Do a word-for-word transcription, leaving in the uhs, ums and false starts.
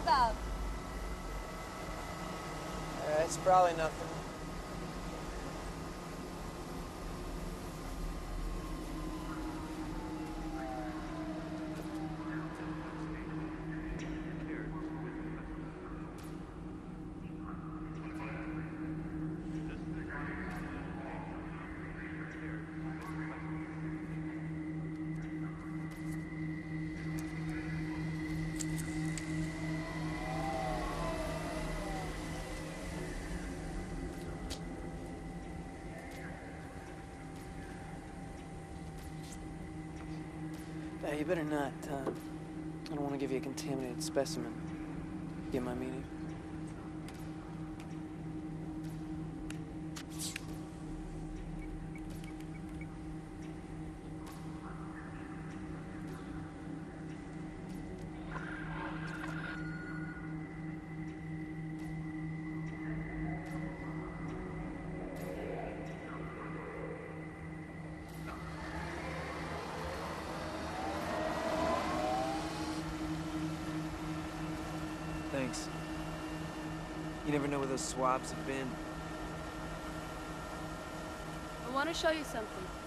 about? Uh, it's probably nothing. Uh, you better not, uh, I don't want to give you a contaminated specimen. Get my meaning? Thanks. You never know where those swabs have been. I want to show you something.